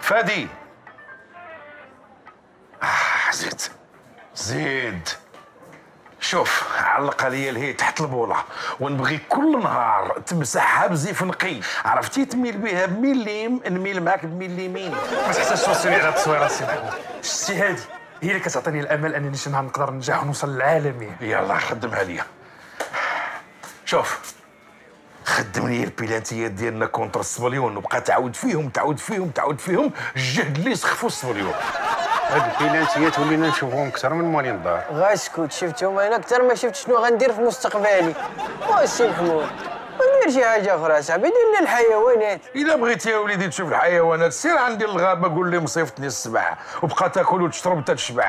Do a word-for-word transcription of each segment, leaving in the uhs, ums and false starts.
فادي. آه زيد زيد. شوف علق لي الهي تحت البوله ونبغي كل نهار تمسحها بزيف نقي، عرفتي تميل بها بمليم نميل معاك بمليمين. ما تحتاجش توصلي على التصويره السي محمود. شتي هادي هي اللي كتعطيني الامل انني شي نهار نقدر ننجح ونوصل للعالميه. يلا خدمها ليا. شوف خدم لي البيلانتيات ديالنا كونتر السبليون وبقى تعاود فيهم تعاود فيهم تعاود فيهم الجهد اللي يسخفوا السبليون. هاد البيلانتيات ولينا نشوفوهم اكثر من موالين الدار. غاسكت شفتهم انا اكثر ما شفت شنو غندير في مستقبلي. واسي محمود ندير شي حاجه اخرى صاحبي، دير لنا الحيوانات. الا بغيتي يا وليدي تشوف الحيوانات سير عندي الغابه قول لي مصيفتني السبع وبقى تاكل وتشرب حتى تشبع.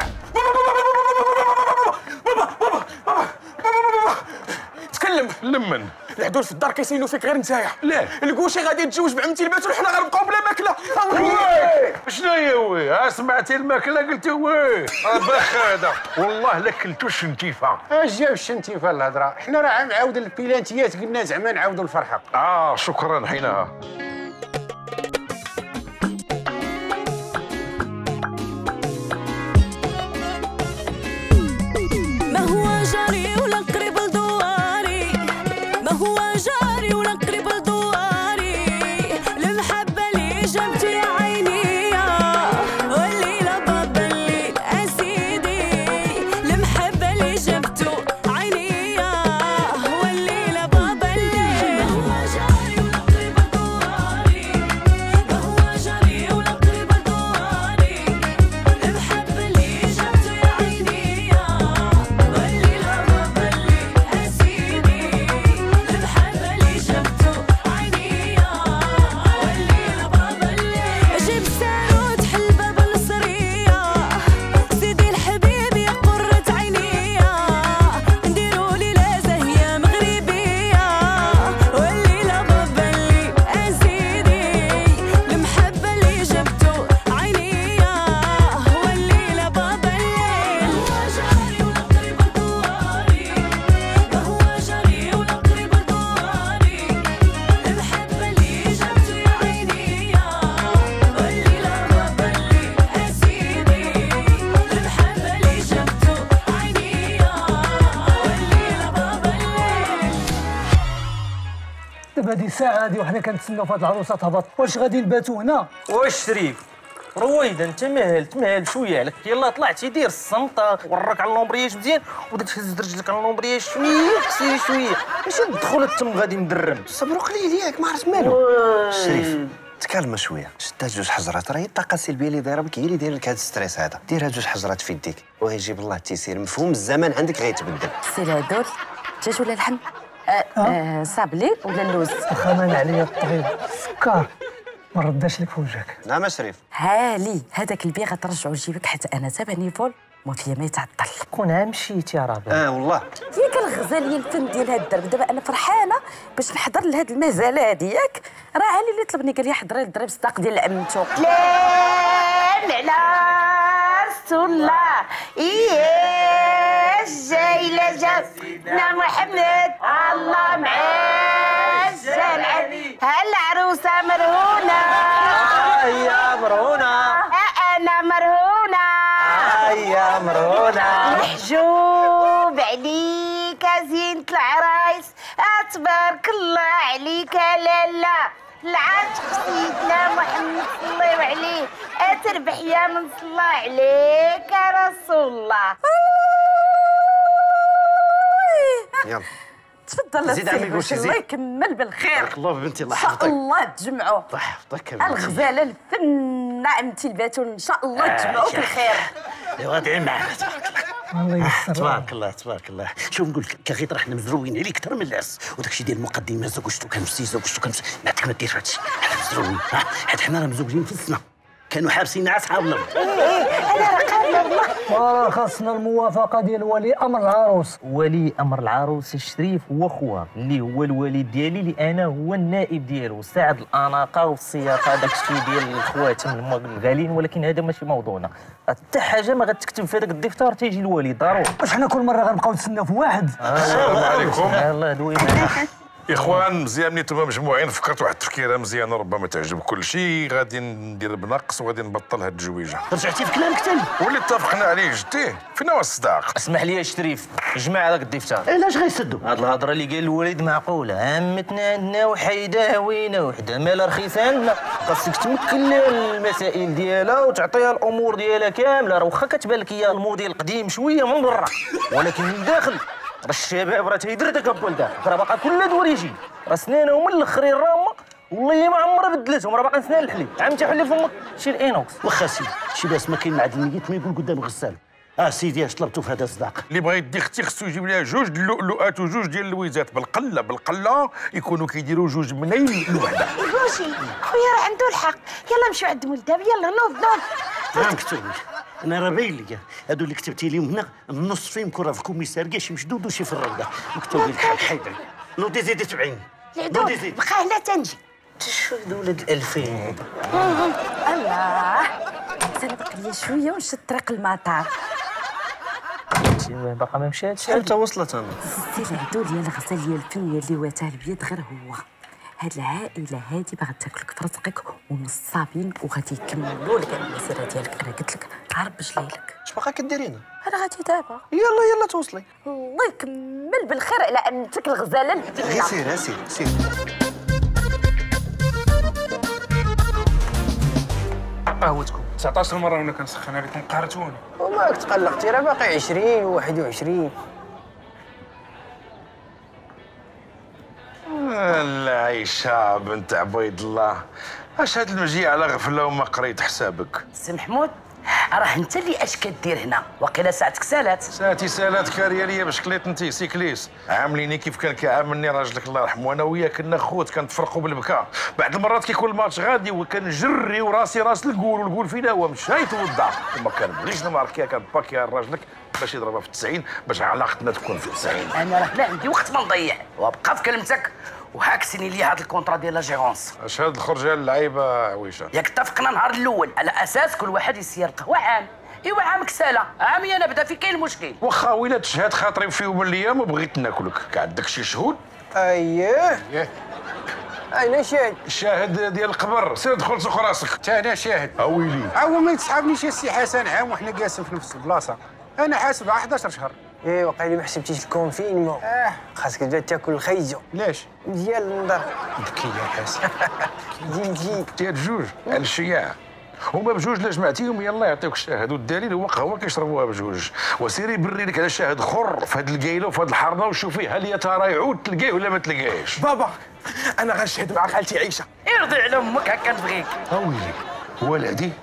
تكلم. لمن العدول في الدار كيسينوا فيك غير نتايا. ليه؟ الكوشي غادي يتزوج بعمتي البات وحنا غنبقاو بلا ماكله. وي شنو هي وي؟ ها سمعتي الماكله قلتي وي؟ باخ هذا والله لا كلتو الشنتيفه. اش جاب الشنتيفه الهضره؟ حنا راه معاودين البيلانتيات قلنا زعما نعاودوا الفرحه. اه شكرا حينها. ما هو جاري ولا قريب لدواري، ما هو جاري ولا قريب لدواري، المحبة اللي جابتو يا عيني والليلة بابا الليل أسيدي، المحبة اللي جابتو عيني والليلة بابا الليل. ما هو جاري ولا قريب لدواري، ما هو جاري ولا قريب لدواري، المحبة اللي جابتو يا عيني والليلة بابا الليل أسيدي، المحبة اللي جابتو عيني والليلة بابا الليل. جيب ساروت حل باب النصرية سيدي الحبيب يا قرة عيني، نديرو ليلة زاهية مغربية والليلة بابا الليل أسيدي، المحبة اللي جابتو عيني والليلة بابا الليل. ما هو جاري ولا قريب لدواري، ما هو جاري ولا قريب لدواري، المحبة اللي جابتو يا عيني والليلة بابا الليل أسيدي، المحبة اللي جابتو عيني والليلة بابا الليل. دابا هادي ساعة هادي وحنا كنتسناو في هاد العروسة تهبط، واش غادي نباتو هنا؟ واش شريف رويدا انت مهل تمهل شويه عليك. يلا طلعتي دير الصنطه ورك على اللومبرياج مزيان وبدات تهز رجلك على اللومبرياج شويه كسيري شويه ماشي ندخل التم غادي ندرم. صبروا قليل ياك ما عرفت مالو. شريف تكلم شويه، شتا جوج حجرات راهي الطاقه السلبيه اللي دايره بك هي اللي دايره لك هذا الستريس هذا. ديرها جوج حجرات في يديك وغيجيب الله التيسير، مفهوم الزمان عندك غيتبدل. سير هادول الدجاج ولا اللحم؟ آه آه صابلي ولا اللوز؟ واخا مان عليا الطبيب السكر ما رداش لك في وجهك. نعم شريف. هالي هذاك البي غترجعو لجيبك حتى انا تابعني فول موت ليا ما يتعطل. كون عا مشيتي يا رابع. اه والله ياك الغزاليه الفن ديال هاد الدرب. دابا انا فرحانه باش نحضر لهاد المزاله هادي ياك. راه علي اللي طلبني قال لي حضري الدرب صداق ديال عمتو. لا على رسول الله ايه الجايله جاب سيدنا محمد الله معزل علي هالعروسه مرهونه. يا مرهونه انا مرهونه يا مرهونه محجوب عليك زينة العرايس تبارك الله عليك لالا العاشق سيدنا محمد صلى الله عليه اتربح يا من صلى عليك يا رسول الله. يلا تفضل زيد عمي قول شي زيد. الله يكمل بالخير. بارك الله بنتي الله ان شاء يحفظك. الله تجمعوا الله يحفظك الغزاله الفنه عمتي الباتون ان شاء الله تجمعوا في الخير. ايوا ادعي معنا الله يستر. تبارك الله تبارك الله. شوف نقول لك كغيط راه حنا مزروين عليك اكثر من العرس وداك الشيء ديال المقدمه زوج شتو كان في زوج شتو كان نعطيك ما دير هادشي حنا مزروين ها حيت حنا راه مزوجين في السنه كانوا حابسين مع صحابنا. ايه ايه انا راه قابله والله. وراه خاصنا الموافقه ديال ولي امر العروس. ولي امر العروس شريف هو خوها اللي هو الوالد ديالي اللي انا هو النائب ديالو ساعد الاناقه والسياقه داك الشيء ديال الخواتم الغاليين ولكن هذا ماشي موضوعنا. حتى حاجه ما غتكتب في هذاك الدفتر تيجي الوالد ضروري. واش حنا كل مره غنبقاو نتسناو في واحد؟ السلام عليكم. الله دوي معنا. اخوان مزيان ملي نتوما مجموعين فكرت واحد التفكيره مزيانه ربما تعجب كل شيء. غادي ندير بنقص وغادي نبطل هاد الجويجه. رجعتي في كلامك تاني واللي اتفقنا عليه جديه فين هو الصداق؟ اسمح لي يا شريف، جمع هذاك الدفتر. علاش غيسدوا؟ هاد الهضره اللي قال الوالد معقوله. عمتنا عندنا وحيده هوينه وحده مالها رخيصه عندنا، خاصك تمكن لها المسائل ديالها وتعطيها الامور ديالها كامله. راه واخا كتبان لك هي الموديل قديم شويه من برا، ولكن من الداخل راه الشباب راه تيدردك بولدها، راه باقا كل دور يجي، راه سنانهم من الاخرين رامه والله ما عمرها بدلتهم، راه باقا سنان الحليب. عمتي حلي فمك شي الانوكس. واخا سيدي شي باس ما كاين معدن الميت ما يقول قدام الغسال. اه سيدي اش طلبتو في هذا الصداق؟ اللي بغا يدي اختي خصو يجيب لها جوج د اللؤلؤات وجوج ديال اللويزات بالقله بالقله يكونوا كيديروا جوج منين الوحده. روجي خويا راه عنده الحق، يلا نمشيو عند مول دابا، يلا نوض نوض. نعم كتبي انا راه باين ليا هادو اللي كتبتي لهم هنا النص فيهم كره في الكوميسار كاع شي مشدود وشي في الروضه. مكتوب لك حال حيدري نوضي زيدي تبعيني. نوضي زيدي بقى هنا تنجي. شوف ولاد الألفين. الله انا باقي ليا شويه ونشد طريق المطار. باقا ما مشاتش. شحال تا وصلت انا؟ السي العدو ديال الغزال ديال الفن اللي واتاه البيض غير هو. هاد العائله هادي باغا تاكلك في رزقك ونصابين وغادي يكملوا لك المسيره ديالك. انا قلت لك عرب بجليلك. اش باقا كديرينا؟ انا غادي دابا. يلا يلا توصلي. الله يكمل بالخير على امتك الغزاله البنيه. غير سير سير سير. قهوتكم تسعطاش مره وانا كنسخن عليكم قهرتوني. وماك تقلقتي راه باقي عشرين وواحد وعشرين. لا عيشة بنت عبيد الله، اش هاد المجيء على غفله وما قريت حسابك؟ سي محمود راه انت اللي اش كدير هنا؟ وقيلا ساعتك سالات. ساعتي سالات كاريه ليا باش كليت انتي سيكليس. عامليني كيف كان كيعاملني راجلك الله يرحمه، وانا وياه كنا خوت كنتفرقوا بالبكا. بعض المرات كيكون الماتش غادي وكنجري وراسي راس الجول والجول فينا هو مشى يتوضا وما كنبغيش نماركيها كنباكيها لراجلك باش يضربها في التسعين باش علاقتنا تكون في التسعين. انا راه لا عندي وقت ما نضيع، وابقى في كلمتك وهاكسني لي هذا الكونترا ديال لا جيرونس. اش هاد الخرجه اللعيبه عويشه؟ ياك اتفقنا النهار الاول على اساس كل واحد يسير القهوه عام. ايوا عامك سالا، عامي انا بدا في كاين المشكل. واخا ويلا تشهد خاطري في يوم من الايام وبغيت ناكلك، كاع عندك شي شهود؟ اييه اييه انا شاهد. الشاهد ديال القبر، سير دخل سوق راسك. حتى انا شاهد. اويلي عاود ما يتسحبنيش السي حسن عام وحنا جالسين في نفس البلاصه. انا حاسب على حداش شهر. ايه وقيلي ما حسبتيش الكونفينمون. اه خاصك تبدا تاكل الخيزو. ليش؟ مزيان النظر. ذكي يا حسن. جي جي ديال بجوج على الشياع. هما بجوج لا جمعتيهم يلا يعطيوك الشاهد، والدليل هو قهوه كيشربوها بجوج. وسيري بري لك على شاهد خر في هاد القايله وفي هاد الحرنه وشوفي هل يا ترى يعود تلقاه ولا ما تلقاهش. بابا انا غنشهد مع خالتي عيشه. ارضي على امك هكا نبغيك. اويلي والدي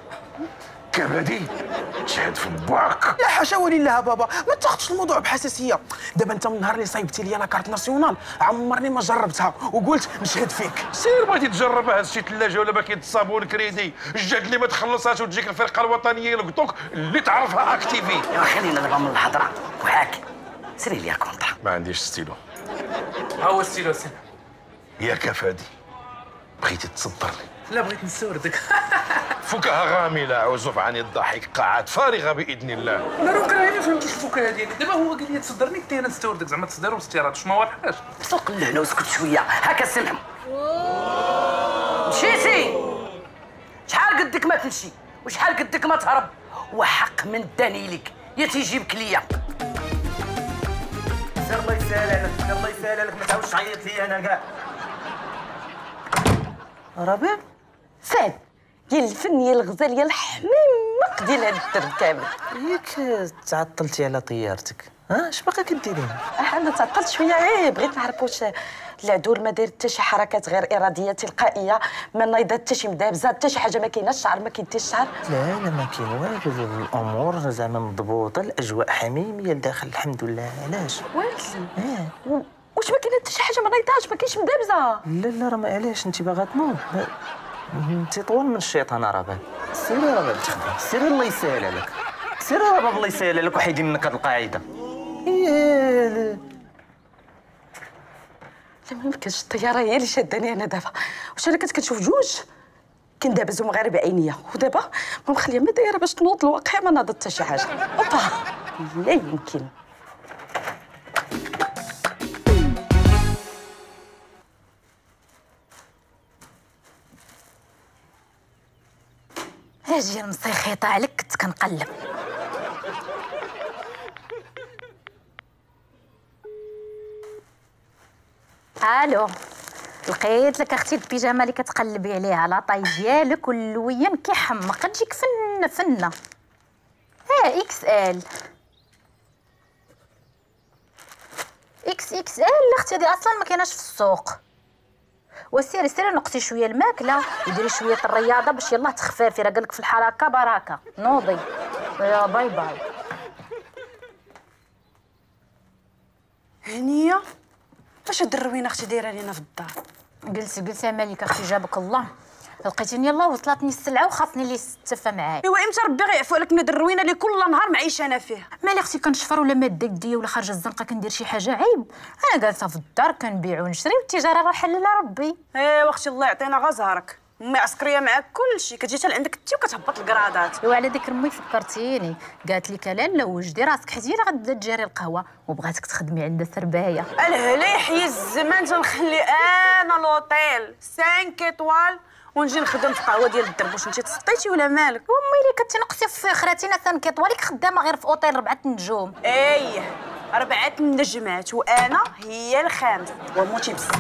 كبدي تشهد في باك. لا حاشا ولله بابا، ما تاخذش الموضوع بحساسيه. دابا انت من النهار اللي صايبتي لي لاكارت ناسيونال عمرني ما جربتها وقلت نشهد فيك. سير بغيتي تجربها هز شي ثلاجه ولا باكيت الصابون كريدي، الجهد اللي ما تخلصهاش وتجيك الفرقه الوطنيه لقطوك اللي تعرفها اكتيفي. يا خلينا دابا من الهضره وهاك سيري لي كونطرا. ما عنديش ستيلو. ها هو ستيلو سي. يا كفادي بغيتي تصدر لي؟ لا بغيت نسوردك. فكاهه غامله عزوف عن الضحك، قاعات فارغه باذن الله. انا راه كرهني ما فهمتش الفكاهه ديالك. دابا هو قال لي تصدرني قلت انا نستوردك زعما تصدير واستيراد، واش ما واضحاش؟ سوق اللهنا وسكت شويه هكا السي محمود. مشيتي شحال قدك ما تمشي وشحال قدك ما تهرب، وحق من داني لك يا تيجيبك ليا. سير الله يسهل عليك، الله يسهل عليك، ما تعاودش تعيط لي انا كاع. ربيع سعد ديال الفن يا الغزال يا الحميمق ديال هاد الدرب كامل. ياك تعطلتي على طيارتك، ها اش باقا كديرين؟ انا تعطلت شويه غير بغيت نعرف واش العدو ما داير حتى شي حركات غير اراديه تلقائيه، ما نايض حتى شي مدابزه حتى شي حاجه، ما كايناش الشعر ما كاين حتى الشعر. لا لا ما كاين والو، الامور زعما مضبوطه، الاجواء حميميه لداخل الحمد لله. علاش؟ والي اه واش ما كاين حتى شي حاجه ما نايضاش ما كاينش مدابزه؟ لا لا راه ما علاش انت باغا تنوض؟ انت طول من الشيطان راه بان. سيري راه بان تخدم، سيري الله يسهل عليك، سيري راه باب الله يسهل عليك وحيدي منك هاد القاعده. لا ما يمكنش، الطياره هي اللي شاداني انا دابا. واش انا كنت كنشوف جوج كندابزو مغاربه عينيا، ودابا ما مخليه ما دايره باش تنوض الواقع ما ناضت حتى شي حاجه. اوبا لا يمكن. ميساج ديال مسيخيطه عليك كنت كنقلب. الو، لقيت لك اختي البيجامه اللي كتقلبي عليها لاطاي ديالك واللوين كيحمق، تجيك فنه فنه. ها اكس ال اكس اكس ال اختي هذه اصلا ما كايناش في السوق. وسيري سيري نقصي شويه الماكله وديري شويه الرياضه باش يلاه تخفافي، راه قالك في الحركه بركه. نوضي يا باي باي. هنيه فاش هاد الروينه اختي دايره لينا في الدار؟ جلسي جلسي يا مالك اختي جابك الله، لقيتيني يلاه وصلتني السلعه وخاصني اللي يستفى معايا. ايوا امتى ربي غيعفو عليك من هاد الروينه اللي كل نهار معيشه انا فيها؟ مالي اختي كنشفر ولا ماده يديه ولا خارجه الزنقه كندير شي حاجه عيب؟ انا جالسه في الدار كنبيع ونشري والتجاره راه حللها ربي. ايوا اختي الله يعطينا غزهرك، امي عسكريه معاك كلشي، كتجي حتى لعندك انت وكتهبط الكرادات. ايوا على ذكر امي فكرتيني، قالت لي كلام لو وجدي راسك حيتي راه غتبدا تجاري القهوه وبغاتك تخدمي عندها سربايه. الهلا يحيي الزمان تنخلي انا لوطيل خمسة ايطوال ونجي نخدم في قهوه ديال الدرب. واش انت تسطيتي ولا مالك؟ امي اللي كتنقصي في خراتينا خمسة ايطوالك خدامه غير في اوطيل ربعه نجوم. ايه ربعه نجمات وانا هي الخامس وموتي بس.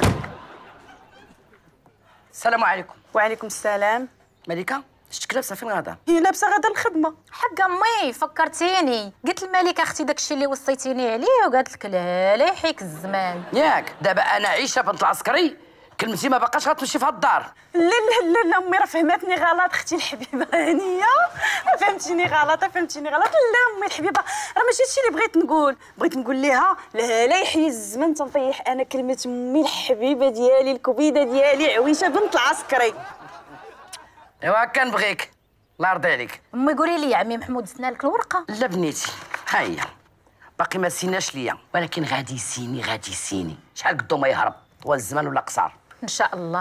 السلام عليكم. وعليكم السلام. مليكه شتك لابسه فين غادا؟ هي لابسه غادا الخدمه. حق امي فكرتيني، قلت الملكه اختي داكشي اللي وصيتيني عليه وقالت لك لا لا يحيك الزمان. ياك دابا انا عيشه بنت العسكري كلمتي ما باقاش غتمشي في هاد الدار. لا لا لا لا امي راه فهمتني غلط اختي الحبيبه هانيه، فهمتيني غلط فهمتيني غلط. لا امي الحبيبه راه ماشي هادشي اللي بغيت نقول، بغيت نقول ليها لا لا يحيي الزمن تنطيح انا كلمه امي الحبيبه ديالي الكبيده ديالي عويشه بنت العسكري. ايوا كنبغيك الله يرضي عليك. امي قولي لي يا عمي محمود سنا لك الورقه؟ لا بنيتي ها هي باقي ما سيناش ليا، ولكن غادي يسيني غادي يسيني شحال قدو ما يهرب، طوال الزمان ولا قصار ان شاء الله.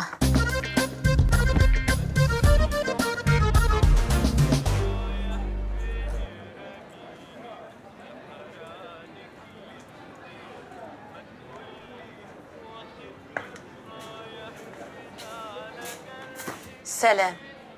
سلام.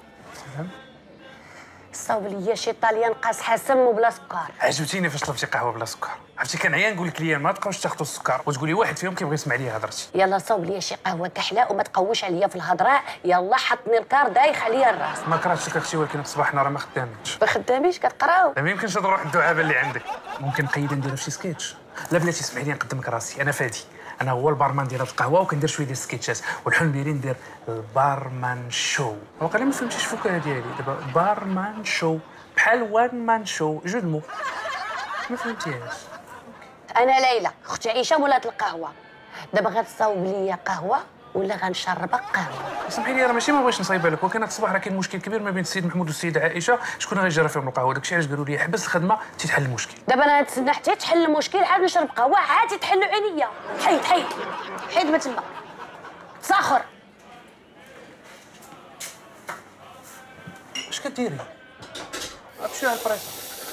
صاوب ليا شي طاليان قاص حسن وبلا سكر. عجبتيني فاش طلبتي قهوه بلا سكر، عرفتي كنعيا نقول لك ليا ما تبقاوش تاخذوا السكر وتقولي واحد فيهم كيبغي يسمع لي هضرتي. يلا صاوب ليا شي قهوه كحله وما تقوش عليا في الهضره. يلا حطني الكار دايخ عليا الراس. ما كرهتش اختي ولكن صباحنا راه ما خدامينش. ما خداميش كتقراو؟ ما يمكنش هاد الروح الدعابه اللي عندك. ممكن نقيد نديرها في شي سكيتش. لا بلاتي اسمحي لي نقدمك راسي، انا فادي، انا هو البارمان ديال هاد القهوه وكندير شويه ديال السكيتشات والحلم ديالي ندير البارمان شو. واقيلا ما فهمتيش الفكره ديالي دابا بارمان شو بحال وان مان شو جو المو ما فهمتيهاش. انا ليلى اختي عيشه ولات القهوه، دابا غتصاوب ليا قهوه ولا غنشربك قهوه؟ سمحي لي راه ماشي ما بغيتش نصايبها لك، ولكن هاد الصباح راه كاين مشكل كبير ما بين السيد محمود والسيده عائشه، شكون غيجرى فيهم القهوه؟ داكشي علاش قالوا لي حبس الخدمه تيتحل المشكل. دابا انا نتسنى حتى تحل المشكل عاد نشرب قهوه عاد تحلوا عليا. حيد حيد حيد ما تما تساخر. اش كديري؟ مشي على البريصه.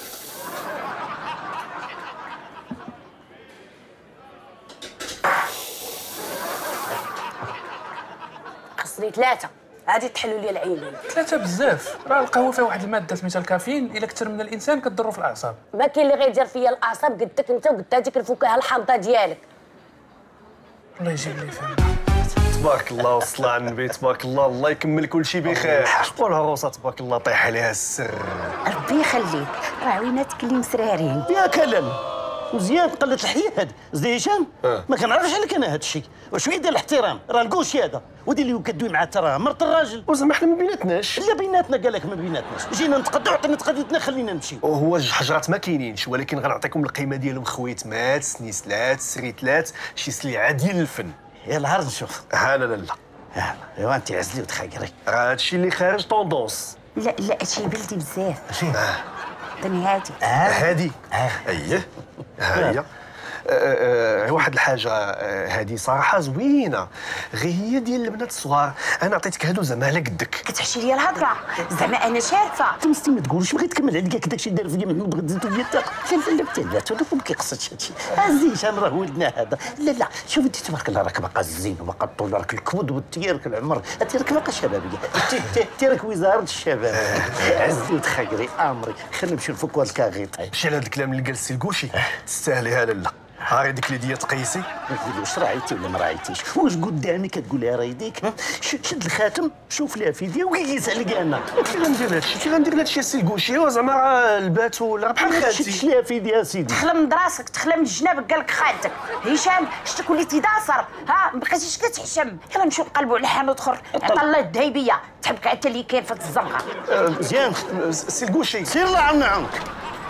خصني ثلاثه غادي تحلوا لي العينين. ثلاثه بزاف، راه القهوه فيها واحد الماده سميتها الكافيين، الا كثر من الانسان كضرو في الاعصاب. ما كاين اللي غيدير فيا الاعصاب قدك انت وقد هذيك الفكاهه الحامضه ديالك. الله يجيب لي فهم. تبارك الله والصلاة على النبي، تبارك الله، الله يكمل كل شيء بخير. والعروسه تبارك الله طيح عليها السر. ربي يخليك، راه عويناتك اللي مسرارين. يا كلام مزيان قلت الحياه هاد زي هشام ما كنعرفش عليك انا هاد الشيء. وشويه ديال الاحترام راه الكوشي هذا ودي اللي كدوي معاه ترى مرت الراجل. وزعما حنا ما بيناتناش. لا بيناتنا قال لك ما بيناتناش، جينا نتقدوا عطينا تقديتنا خلينا نمشي. وهو جوج حجرات ما كاينينش، ولكن غنعطيكم القيمه ديالهم خويتمات سنيسلات سريتلات شي سلعه ديال الفن. يلا عرض نشوف. ها لا لا لا يلا ايوا انت عزلي وتخيري. راه هادشي اللي خارج طوندونس. لا لا هادشي بلدي بزاف. عطيني هادي. هادي اييه ها هي. أه واحد الحاجه هذه صراحه زوينه، غير هي ديال البنات الصغار. انا عطيتك هادو زعما على قدك. كتحشي لي الهضره زعما انا شارفه. تمستي ما تقولش بغيت تكمل عليك هكذاك شي دار فيا محمود بغيت زيتو ديال الثقه. لا لا لا بتاعت هذاك ما كيقصدش هادشي. الزيشان راه ولدنا هذا. لا لا شوف انت تبارك الله راك باقا الزين وباقا الطول، راك الكبد والتيارك العمر، انت راك باقا شبابيه، انت راك وزاره الشباب. عزي وتخيري امري، خلينا نمشيو نفكوا هاد الكاغيطاي. مشي على هاد الكلام اللي قال السي الكوشي تستاهليها لالا. هاي ديك اللي ديال تقيسي واش رايتي ولا ما رايتيش؟ واش قدامي كتقولها راهي ديك؟ شد الخاتم شوف ليها فيديا وقيس عليا انا. كي غندير هادشي كي غندير هادشي السي الكوشي زعما البات ولا بحال خالتي. شد ليها فيديا سيدي. تخلى من راسك، تخلى من جنابك، قال لك خالتك. هشام شتك وليتي داصر، ها ما بقيتيش كتحشم. يلا نمشيو نقلبوا على حانوت اخر، عطا الله الذهيبيه تحبك حتى اللي كاين في الزنقه. مزيان السي الكوشي سير الله عنا عنك.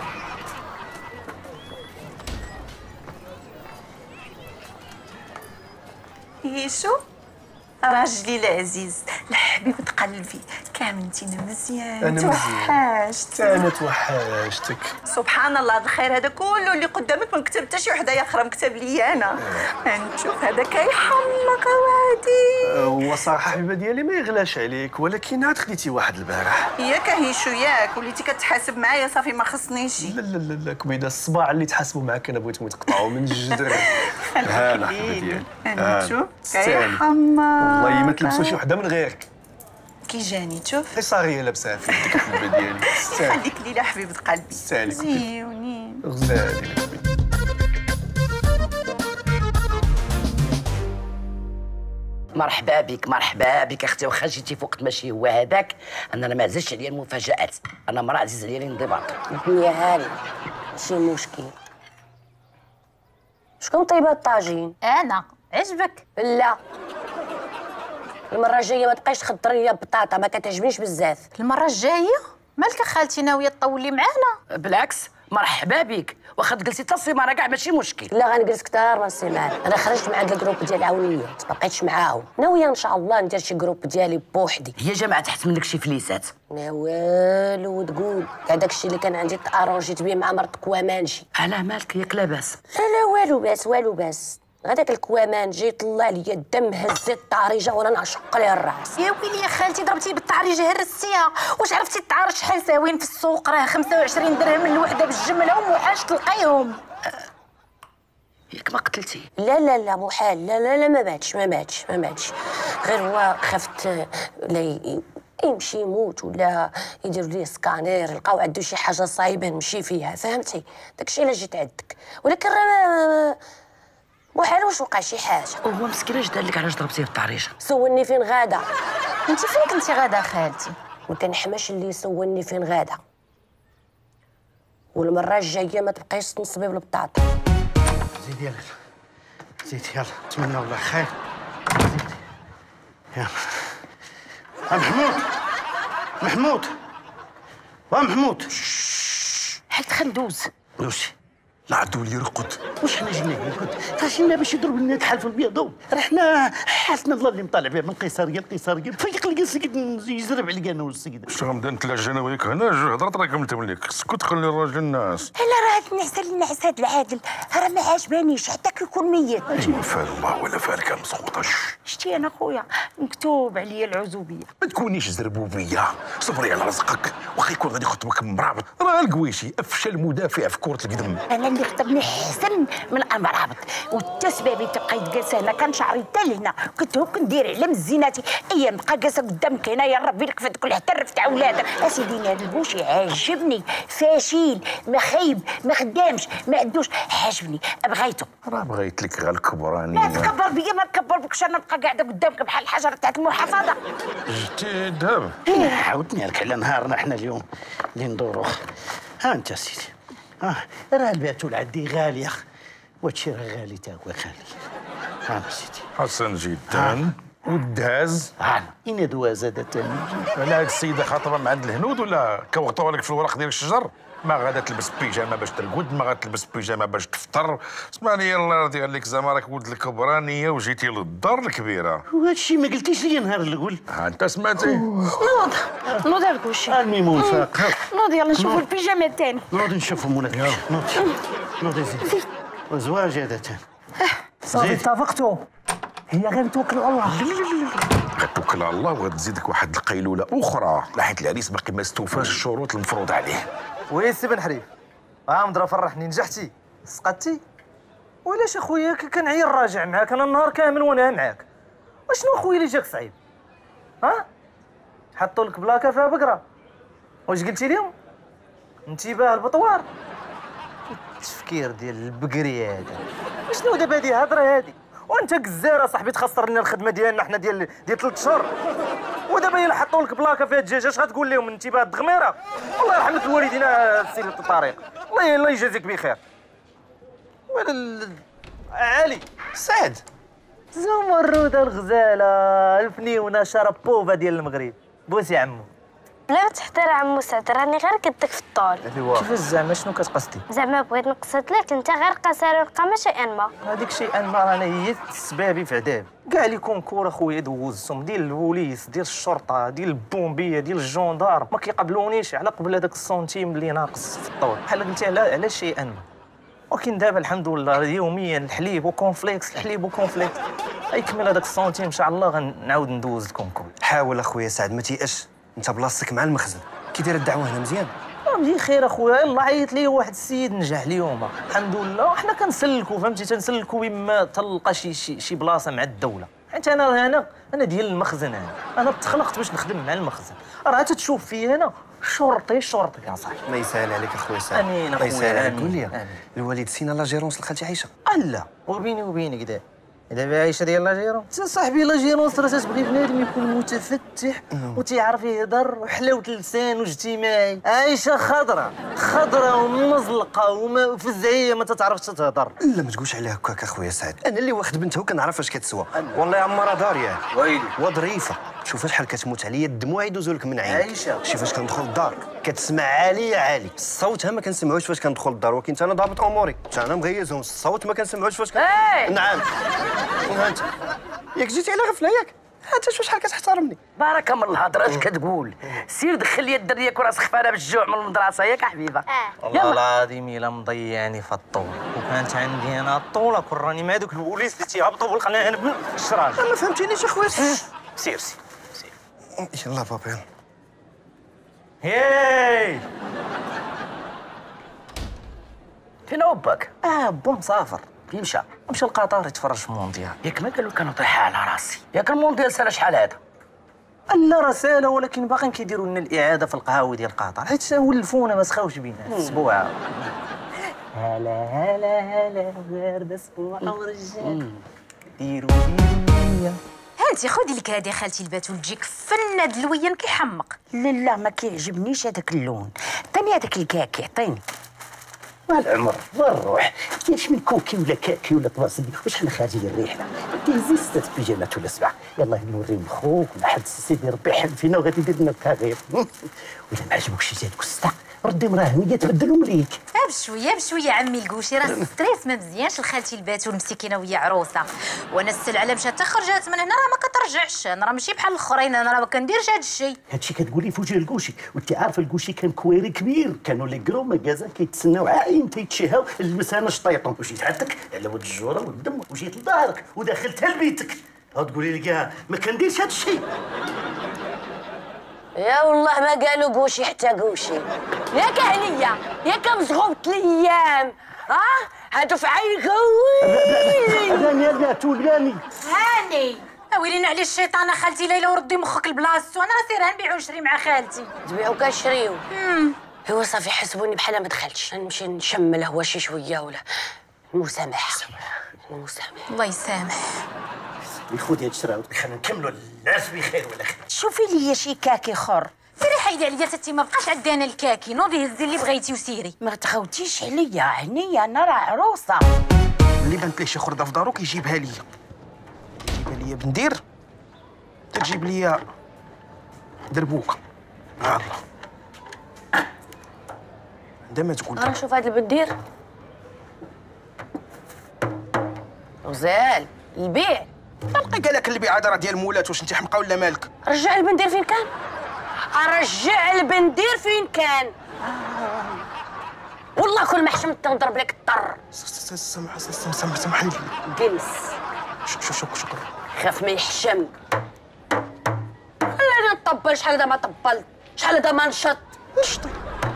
هيشو راجلي العزيز الحبيب تقلبي، كاملتينا مزيان. انا توحشت. انا توحشتك. سبحان الله، هذا الخير هذا كله اللي قدامك ما كتب حتى شي وحده اخرى، مكتب لي انا. نشوف هذا كيحمق وادي. هو صراحه حبيبه ديالي ما يغلاش عليك، ولكن عاد خديتي واحد البارح. ياك هيشو ياك وليتي كتحاسب معايا صافي ما خصنيش. لا لا لا لا كبيده الصباع اللي تحاسبوا معاك انا بغيتهم يتقطعوا من الجدر. هلا حبيبه ديالي نشوف كيحمق. والله ما تلبسوا شي وحده من غيرك. كي جاني تشوف قصاريه لابساها في يدك الحبيبه ديالي. هذيك ليله حبيبه قلبي. سالي زيونين غزالي. مرحبا بك مرحبا بك اختي، واخا جيتي في وقت ماشي هو هذاك، انا ما عزازش عليا المفاجآت، انا مراه عزيز عليا الانضباط. الدنيا هاني ماشي مشكل. شكون طيبه الطاجين؟ انا عجبك؟ لا المره الجايه ما تبقايش تخضري لي بطاطا، ما كتعجبنيش بزاف. المره الجايه مالك خالتي ناويه تطولي معانا؟ بالعكس مرحبا بك، واخا تجلسي حتى السيمانه كاع ماشي مشكل. لا غنجلس كثار من السيمانه. انا خرجت مع الجروب ديال العونيات ما بقيتش معاهم، ناويه ان شاء الله ندير شي جروب ديالي بوحدي. هي جامعه تحت منك شي فليسات؟ ما والو تقول كاع داكشي اللي كان عندي تارونجيت بيه مع مرت كوامانجي. علاه مالك ياك لاباس؟ لا لا والو باس والو باس. هذاك الكوامانجي طلع لي الدم، هزيت الطاريجه وانا نعشق ليه الراس. يا ويلي يا خالتي ضربتي بالطاريجه هرستيها. واش عرفتي الطعارج شحال ساويين في السوق؟ راه خمسة وعشرين درهم الوحده بالجمله ومحاش تلقيهم. ياك ما قتلتي؟ لا لا لا محال. لا لا لا ما ماتش ما ماتش ما ماتش، غير هو خفت لا يمشي يموت ولا يديروا ليه سكانير يلقاو عنده شي حاجه صايبه نمشي فيها، فهمتي؟ داكشي الا جيت عندك، ولكن راه محال واش وقع شي حاجه. هو مسكين اش دار لك علاش ضربتيه بالطريشه؟ سولني فين غادا. انت فين كنتي غادا خالتي؟ ما كنحماش اللي يسولني فين غادا، والمره الجايه ما تبقايش تنصبي بالبطاطا. زيدي يلا زيدي يلا، نتمنى الله خير. زيدي يلا. محمود محمود ومحمود حيت خندوز دوزي لا عدو لي رقد. واش حنا جينا نرقد؟ راه جينا باش يضرب لنا كحل في البيض، راه حنا حالتنا الله اللي مطالع بها من قيصريه لقيصريه، فيق لقى السيد يزرب عليا انا والسيد. واش غنبدا نتلاجى انا وياك هنا؟ جو هضرت راك متملك، اسكت خلي الراجل الناس. لا راه هاد النعسه اللي نعس هاد العادل راه ما عجبانيش حتى كيكون ميت. ايوا فال الله ولا فالك مسخوطه. شتي انا خويا مكتوب عليا العزوبيه. ما تكونيش زربوبيه، صبري على رزقك، واخا يكون غادي يخطبك مرابط. راه القويشي افشل مدافع في كره القدم. انا اللي خطبني احسن من مرابط، والتسبابي تبقى جالسه هنا كان شعري حتى لهنا، كنت هو كندير على مزيناتي ايام بقى جالسه قدامك هنا يا ربي لك فدك حتى رفت اولادك. اسيدي هذا البوشي عاجبني، فاشل ما خايب ما خدامش ما عندوش، عاجبني بغيته. راه بغيت لك غير الكبرانيه. لا تكبر بيا ما تكبر بكش، انا نبقى قاعده قدامك بحال الحجره تاعت المحافظه. جبتي الذهب؟ عاودتني لك على نهارنا حنا اليوم اللي ندورو. ها انت سيدي، ها راه الباتول عندي غاليه، وهادشي راه غالي تا هو غالي. ها سيدي حسن جدا. والدهاز؟ ها اين دواز هذا تاني؟ لا هاد السيده خاطبه مع عند الهنود ولا كوغطوها لك في الورق ديال الشجر؟ ما غادا تلبس بيجامه باش ترقد، ما غاتلبس بيجامه باش تفطر. اسمعني الله يرضي عليك، زعما راك ولد الكبرانيه وجيتي للدار الكبيره. وهادشي ما قلتيش لي نهار الاول. ها انت سمعتي؟ نوض نوض الكوشي. الميمون فاق. نوض يلا نشوفوا البيجامه الثاني. نوض نشوفوا مولاك. نوض نوض زيد. وزواج هذا تاني. صافي اتفقتوا، هي غير توكل على الله. غتوكل على الله وغتزيدك واحد القيلوله اخرى لحيت العريس باقي ما استوفاش الشروط المفروض عليه. وي سي بن حريف، ها مضرا فرحني، نجحتي سقطتي. وعلاش اخويا كنعير راجع معاك انا النهار كامل وانا معاك؟ وشنو اخويا اللي جاك صعيب؟ ها؟ حطوا لك بلاكه فيها بقره، واش قلتي لهم؟ انتباه البطوار. التفكير ديال البقري هذا، شنو دابا هذه الهضره هذه؟ وانت كزاره صاحبي تخسر لنا الخدمه ديالنا حنا ديال ديال ثلاث شهور، ودابا الا حطوا لك بلاكه فيها الدجاج اش غتقول لهم؟ انتباه الدغميره. الله يرحم لك الوالدين السي الطريق، الله الله يجازيك بخير. ولا علي سعد زمرودة الغزاله الفنيونه شربوبه ديال المغرب. بوسي عمو. لا تحتار عمو سعد، راني غير قدك في الطول. كيفاش زعما شنو كتقصدي؟ زعما بغيت نقصد لك انت غير قصير ونبقى ما شيئا ما. هذيك شيئا ما رانا هي سبابي في عذاب. كاع لي كونكور اخويا دوزتهم ديال البوليس ديال الشرطه ديال البومبيه ديال الجندار ما كيقبلونيش على قبل هذاك السنتيم اللي ناقص في الطول. بحال قلتي على على شيئا ما. ولكن دابا الحمد لله يوميا الحليب وكونفليكس الحليب وكونفليكس. يكمل هذاك السنتيم ان شاء الله غنعاود ندوز الكونكور. حاول اخويا سعد ما تيأش، انت بلاصتك مع المخزن. كي داير الدعوه هنا مزيان؟ مزيان خير اخويا، يلاه عيط لي واحد السيد نجح اليوم الحمد لله، وحنا كنسلكوا فهمتي تنسلكوا اما تلقى شي شي, شي بلاصه مع الدوله. حيت انا هنا انا ديال المخزن، انا انا تخلقت باش نخدم مع المخزن. راه تتشوف فيا انا شرطي شرطي يا صاحبي. ما يسهل عليك اخويا سعد. امين الله يسهل اخويا. عليك. قول لي الوالد سينا لا جيرونس لخالتي عايشه؟ لا وبيني وبينك دابا دابا عايشه ديال لا جيرون. انت صاحبي لا جيرون راه تتبغي بنادم يكون متفتح وتيعرف يهضر وحلاوه اللسان واجتماعي. عايشه خضراء خضراء ومزلقه وفزعيه ما تتعرفش تهضر. لا ما تقولش عليها هكاك اخويا سعد، انا اللي واخد بنته وكنعرف اش كتسوى. والله يا عمرها داريه ويلي وظريفه. شوف شحال كتموت عليا الدموع يدوزوا لك من عينك. عايشه شوف فاش كندخل للدار كتسمع عاليه عالي، صوتها ما كنسمعوش فاش كندخل للدار، ولكن انا ضابط اموري، انا مغيزهم، الصوت ما كنسمعوش فاش كن... نعم وهانت ياك جيتي على غفله ياك؟ انت شو شحال كتحترمني. بارك من الهضره اش كتقول؟ سير دخل لي الدريه وراسك خفانه بالجوع من المدرسه ياك حبيبه. والله العظيم الا مضيعني في الطول، وكانت عندي انا الطوله كون راني مع دوك البوليس اللي تيهبطوا بالقناه انا بالشراج. ما فهمتينيش اخويا. سير سير سير يلاه بابا يلا. هاي فين هو باك؟ اه با مسافر. فين مشى؟ مشى لقطر يتفرج في المونديال. ياك ما قالوا كانوا طيحه على راسي، ياك المونديال سال شحال هذا؟ لا رساله، ولكن باقيين كيديروا لنا الاعاده في القهاوي ديال قطر حيت ولفونا ما سخاوش بينا اسبوع. هلا هلا هلا غير اسبوع ورجال ديروا فيا. هانتي خذي لك هذه خالتي الباتول تجيك فنه دلويا كيحمق. لا لا ما كيعجبنيش هذاك اللون، عطيني هذاك الكاكي عطيني. والعمر والروح كاينش من كوكي ولا كاكي ولا طباصلي وشحال خارجين الرحله كيزيستات بيجامه ولا سبعه. يلاه نوريو خوك ولا حد سيدي ربي يحب فينا وغادي يدير لنا التغيير. ولا ما عجبوكش جاتك السطع ردي مراهنيه تبدلهم ليك. بشويه بشويه عمي الكوشي، راه ستريس ما مزيانش لخالتي الباتول مسكينه وهي عروسه، وانا السلعه مشات حتى خرجات من هنا راه ما كترجعش. انا راه ماشي بحال الاخرين، انا راه ما كنديرش هذا الشيء. هادشي كتقولي في وجه الكوشي، وانت عارفه الكوشي كان كويري كبير، كانوا لي كرو مكازا كيتسناو عاين تيتشهاو المسانه شطيطهم، وجيت عندك على ود الجوره والدم وجيت لدارك ودخلت لبيتك ها تقولي لي كاع ما كنديرش هذا الشيء. يا والله ما قالوا قوشي حتى قوشي. ياك هنيه ياك مزغوبة الايام ها هادو في عينك ويلي. راني لا تولاني هاني ويلينا على الشيطانه خالتي ليلى وردي مخك لبلاصتو. انا راه سير نبيعو ونشري مع خالتي. تبيعو كنشريو. هو صافي حسبوني بحال ما دخلتش، نمشي نشمل هو شي شويه ولا المسامحه. المسامحه الله يسامح. خذي هاد الشراوط خلينا نكملوا الناس بخير ولا خير. شوفي لي شي كاكي اخر. سيري حيدي عليا تتي ما بقاش عندي انا الكاكي، نوضي هزي اللي بغيتي وسيري. ما تخوتيش عليا هنيه، انا راه عروسه. اللي بانت ليه شي خرده في دارو كيجيبها ليا، يجيبها ليا بندير تجيب ليا دربوكه. ها الله عندما تقول راه شوف هاد البندير غزال البيع. تلقى قال لك البيع هذا راه ديال مولات، واش انت حمقى ولا مالك؟ رجع البندير فين كان؟ ارجع البندير فين كان؟ والله الله كل ما حشمت نضرب لك الطر. سمح سمح سمح لي. جلس. شكرا شكرا. خاف ما يحشم. خلينا نطبل. شحال هذا ما طبلت، شحال هذا ما نشط. نشطي.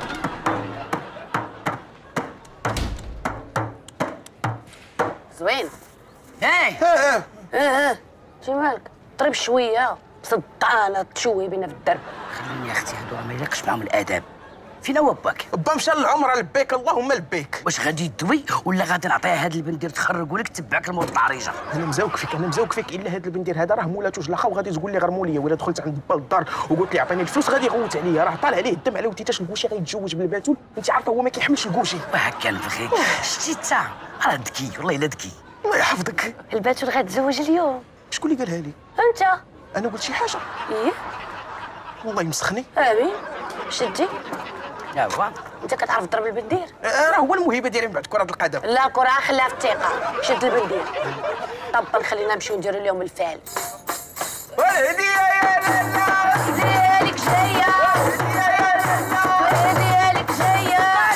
زوين. هاي ها ها شي مالك؟ طرب شويه صدعانه تشوي بينا في الدرب. خليني يا اختي، هادو ما يليقش معاهم الاداب. فين هو باك؟ با مشى للعمره لبيك اللهم لبيك. واش غادي يدوي ولا غادي نعطيها هاد البندير تخرج ولك تبعك الموت العريجه؟ انا مزوق فيك انا مزوق فيك الا هاد البندير هذا راه مولاتو جلاخه وغادي تقول لي غير ليا، ولا دخلت عند با الدار وقلت لي عطيني الفلوس غادي يغوت عليا، راه طالع عليه الدم على وديتاش الكوشي غيتزوج بالباتول، انت عارفه هو ما كيحملش الكوشي. وهكا نفخي شتي انت راه ذكي والله الا ذكي. الله يحفظك. الباتول غتزوج اليوم. شكون اللي قالها لي؟ انت. انا قلت شي حاجه؟ ايه والله يمسخني. امين. شدي. لا هو انت كتعرف تضرب البندير؟ راه هو الموهبه ديالي من بعد كره القدم. لا كره خليها في الثقه. شد البندير طبل. خلينا نمشيو نديرو اليوم الفعل. والهديه يا لالا الهديه لك جايه. الهديه لك جايه.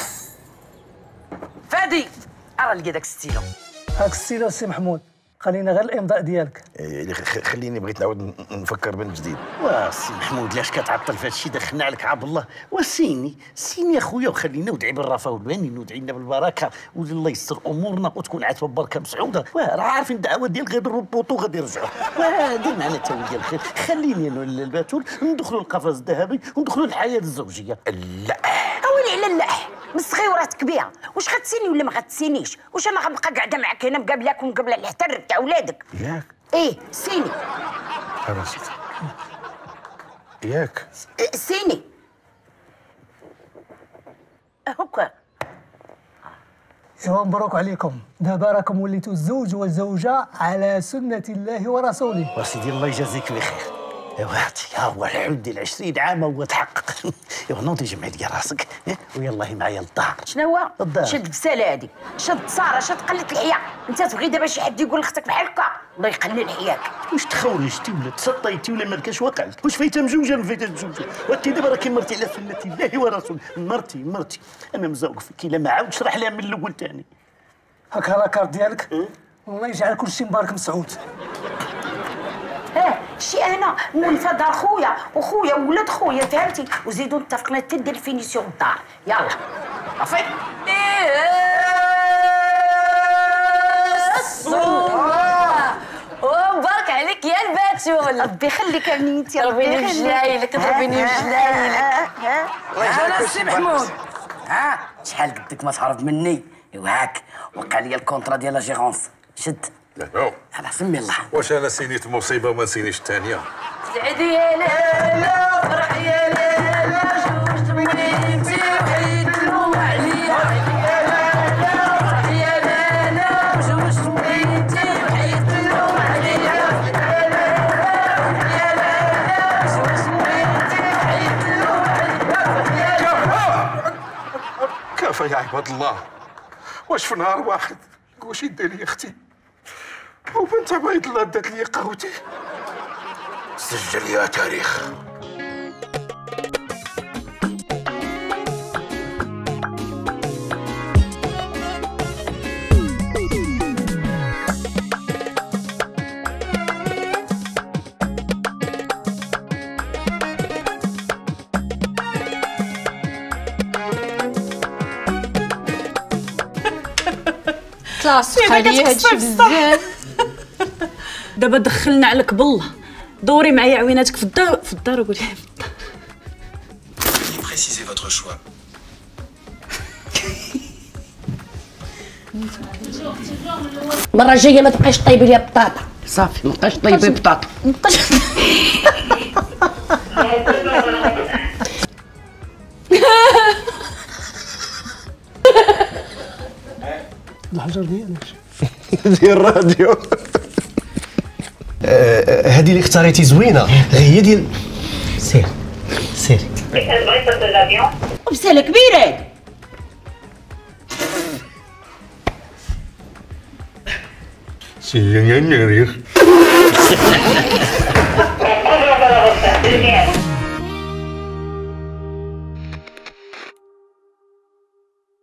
فادي راه لقى داك الستيلو. هاك الستيلو سي محمود، خلينا غير الامضاء ديالك. إيه خليني بغيت نعاود نفكر من جديد. واسي محمود لاش كتعطل في هادشي؟ دخلنا عليك عبد الله. وسيني سيني يا خويا وخلينا ودعي بالرفاه والبنين ندعي لنا بالبركه والله يستر امورنا وتكون عاتبه بركه مسعوده. راه عارفين الدعوات ديالك غير الربوط وغادي يرجعوا. دير معنا تا ديال الخير. خليني انا الباتول ندخلوا القفص الذهبي وندخلوا الحياه الزوجيه. لا اويلي على اللح مسخي وراتك بيها. واش غتسيني ولا ما غتسينيش؟ واش انا غنبقى قاعده معاك هنا مقابلاك ومقابله الحتر تاع ولادك؟ ياك ايه سيني. انا نسيت. ياك إيه سيني هكا. ايوا مبروك عليكم، دابا راكم وليتوا الزوج والزوجه على سنه الله ورسوله. وسيدي الله يجازيك بخير. ايوا هاتي ها هو الحلم ديال عشرين عام هو تحقق. ايوا نوضي جمعي لي راسك ويلاه معايا للدار. شنو هو؟ الدار. شد بساله هذيك، شد ساره، شد قله الحياه. انت تبغي دابا شي حد يقول لختك بحال هكا؟ الله يقلل حياك. واش تخورجتي ولا تسطيتي ولا ما كاش وقعت؟ واش فايته مزوجه ما فايته مزوجه؟ وانت دابا راكي مرتي على سنه الله ورسوله. مرتي مرتي انا مزوق فيك الا ما عاودش راه لها من الاول ثاني. هاك لاكارت ديالك والله يجعل كلشي مبارك مسعود. اه شي انا مولفه دار خويا وخويا وولاد خويا فهمتي، وزيدوا اتفقنا حتى دير الفينيسيون الدار. يلا صافي. ومبارك عليك يا الباتول. ربي يخليك يا بنيتي. ربي يجلايلك ربي يجلايلك. انا السي محمود. ها شحال قدك ما تهرب مني؟ ايوا هاك وقع لي الكونطرا ديال لا جيرونس. شد. لا على سمي الله. واش انا سينيت مصيبه وما نسينيش الثانيه؟ سعدي يا لالا فرح يا لالا جوج بنيتي وعيد له عليا. يا لالا فرح يا لالا جوج بنيتي وعيد له عليا. يا لالا يا لالا جوج بنيتي وعيد له عليا. كفى يا عباد الله. واش في نهار واحد واش دار لي اختي وبنت عبيد الله دات لي قهوتي؟ سجل يا تاريخ. كلاس خليه هادشي بزاف. دابا دخلنا عليك بالله. دوري معايا عويناتك في الدار في الدار وقولي في الدار. Précisez votre choix. المره الجايه ما تبقايش طيبي لي بطاطا. صافي ما بقاش طيبي بطاطا. الحجر ديالك ديال الراديو. هذه اللي اختاريتي زوينه هي ديال سير سيري. وبساله كبيره. سي